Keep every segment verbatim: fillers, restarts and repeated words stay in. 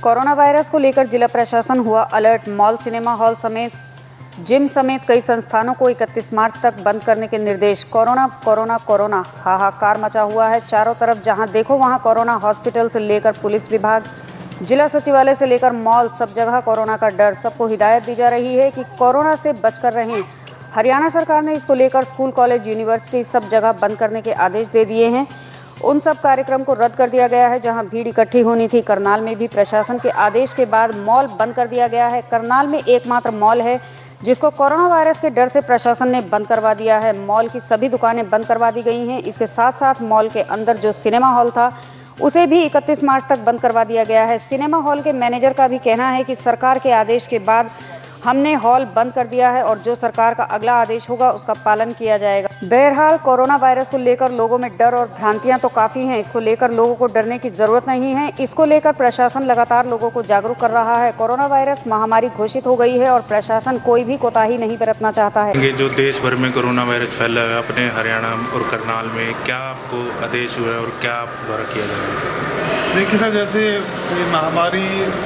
Corona virus को लेकर जिला प्रशासन हुआ अलर्ट। मॉल, सिनेमा हॉल समेत जिम समेत कई संस्थानों को इकतीस मार्च तक बंद करने के निर्देश। कोरोना कोरोना कोरोना हाहाकार मचा हुआ है चारों तरफ। जहां देखो वहां कोरोना। हॉस्पिटल से लेकर पुलिस विभाग, जिला सचिवालय से लेकर मॉल, सब जगह कोरोना का डर। सबको हिदायत दी जा रही है कि कोरोना से बचकर रहें। हरियाणा सरकार ने इसको लेकर स्कूल, कॉलेज, यूनिवर्सिटी सब जगह बंद करने के आदेश दे दिए हैं। उन सब कार्यक्रम को रद्द कर दिया गया है जहां भीड़ इकट्ठी होनी थी। करनाल में भी प्रशासन के आदेश के बाद मॉल बंद कर दिया गया है। करनाल में एकमात्र मॉल है जिसको कोरोना वायरस के डर से प्रशासन ने बंद करवा दिया है। मॉल की सभी दुकानें बंद करवा दी गई हैं। इसके साथ साथ मॉल के अंदर जो सिनेमा हॉल था उसे भी इकतीस मार्च तक बंद करवा दिया गया है। सिनेमा हॉल के मैनेजर का भी कहना है कि सरकार के आदेश के बाद हमने हॉल बंद कर दिया है और जो सरकार का अगला आदेश होगा उसका पालन किया जाएगा। बहरहाल कोरोना वायरस को लेकर लोगों में डर और भ्रांतियां तो काफ़ी हैं। इसको लेकर लोगों को डरने की ज़रूरत नहीं है। इसको लेकर प्रशासन लगातार लोगों को जागरूक कर रहा है। कोरोना वायरस महामारी घोषित हो गई है और प्रशासन कोई भी कोताही नहीं बरतना चाहता है। जो देश भर में कोरोना वायरस फैला है, अपने हरियाणा और करनाल में क्या आपको आदेश हुआ है और क्या आप द्वारा किया जा रहा है? देखिए सर, जैसे ये महामारी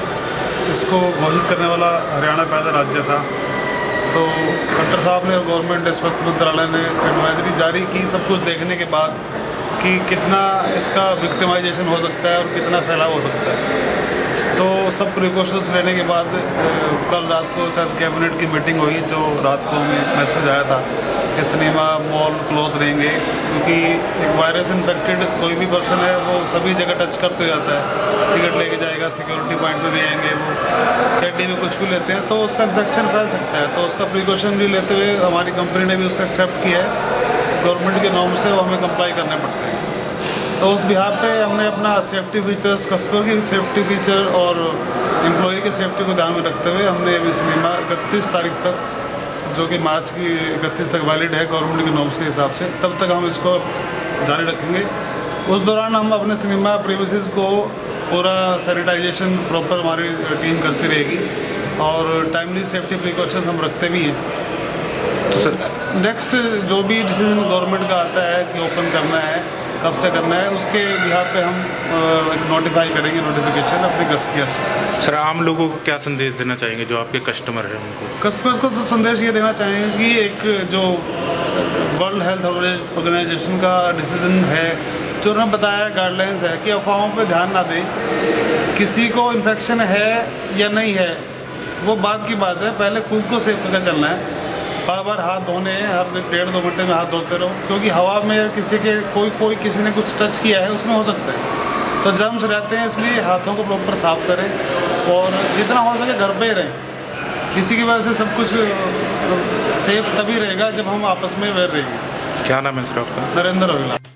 इसको घोषित करने वाला हरियाणा पहला राज्य था, तो खट्टर साहब ने और गवर्नमेंट स्वास्थ्य मंत्रालय ने एडवाइजरी जारी की, सब कुछ देखने के बाद कि कितना इसका विक्टिमाइजेशन हो सकता है और कितना फैलाव हो सकता है। तो सब प्रिकॉशंस लेने के बाद कल रात को शायद कैबिनेट की मीटिंग हुई, जो रात को हमें मैसेज आया था कि सिनेमा, मॉल क्लोज रहेंगे, क्योंकि एक वायरस इन्फेक्टेड कोई भी पर्सन है वो सभी जगह टच करते जाता है। टिकट लेके जाएगा, सिक्योरिटी पॉइंट में भी आएंगे, वो कैंटीन में कुछ भी लेते हैं तो उसका इन्फेक्शन फैल सकता है। तो उसका प्रिकॉशन भी लेते हुए हमारी कंपनी ने भी उसका एक्सेप्ट किया है। गवर्नमेंट के नॉर्म से वो हमें कंप्लाई करने पड़ते हैं। तो उस बिहार पे हमने अपना सेफ्टी फीचर्स, कस्टमर की सेफ्टी फीचर और एम्प्लॉई की सेफ्टी को ध्यान में रखते हुए हमने अभी सिनेमा इकतीस तारीख तक, जो कि मार्च की इकतीस तक वैलिड है गवर्नमेंट के नॉर्म्स के हिसाब से, तब तक हम इसको जारी रखेंगे। उस दौरान हम अपने सिनेमा प्रीमिसेस को पूरा सैनिटाइजेशन प्रॉपर हमारी टीम करती रहेगी और टाइमली सेफ्टी प्रिकॉशंस हम रखते भी हैं। तो सर नेक्स्ट जो भी डिसीजन गवर्नमेंट का आता है कि ओपन करना है, कब से करना है, उसके बिहार पे हम एक नोटिफाई करेंगे, नोटिफिकेशन अपने गेस्ट। सर आम लोगों को क्या संदेश देना चाहेंगे जो आपके कस्टमर हैं उनको? कस्टमर्स को संदेश ये देना चाहेंगे कि एक जो वर्ल्ड हेल्थ ऑर्गेनाइजेशन का डिसीजन है, जो उन्होंने बताया गाइडलाइंस है कि अफवाहों पे ध्यान ना दें। किसी को इन्फेक्शन है या नहीं है वो बात की बात है, पहले खुद को सेफ करके चलना है। बार बार हाथ धोने हैं, हर डेढ़ दो घंटे में हाथ धोते रहो, क्योंकि हवा में किसी के कोई कोई किसी ने कुछ टच किया है उसमें हो सकता है, तो जर्म्स रहते हैं। इसलिए हाथों को प्रॉपर साफ करें और जितना हो सके घर पे ही रहें। इसी की वजह से सब कुछ सेफ तभी रहेगा जब हम आपस में अवेयर रहेंगे। क्या नाम है सर आपका? नरेंद्र अविला।